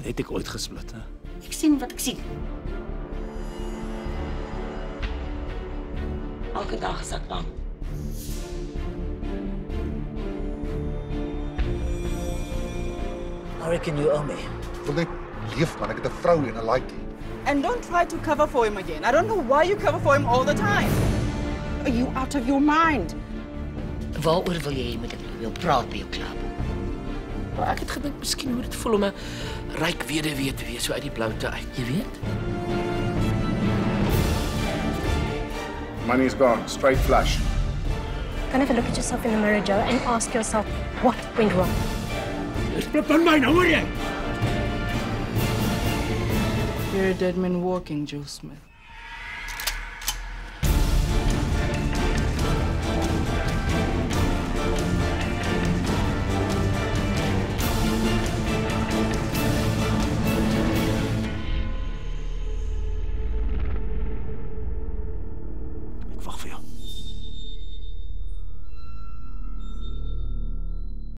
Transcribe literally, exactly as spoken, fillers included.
Het ek ooit gesplit, hè? Ek sien wat ek sien. Elke dag is ek bang. I reckon you owe me. Ek wil net leef, man. Ek het 'n vrou en 'n laaitjie. And don't try to cover for him again. I don't know why you cover for him all the time. Are you out of your mind? Waaroor wil jy met ek wil praat by jou klap? Maar ek het gedink miskien hoe dit voel om 'n ryk weduwee te wees so uit die bloute uit, jy weet? Money's gone, straight flush. Kind of look at yourself in the mirror, Joe, and ask yourself, what went wrong? Dis plot van my, nou hoor jy? You're a dead man walking, Joe Smith. Ek wag vir jou.